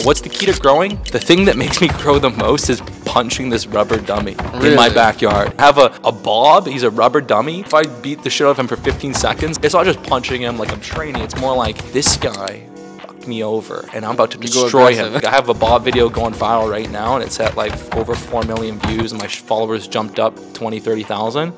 What's the key to growing? The thing that makes me grow the most is punching this rubber dummy in my backyard. I have a Bob, he's a rubber dummy. If I beat the shit out of him for 15 seconds, it's not just punching him like I'm training. It's more like, this guy fucked me over and I'm about to destroy him. I have a Bob video going viral right now and it's at like over 4 million views and my followers jumped up 20, 30,000.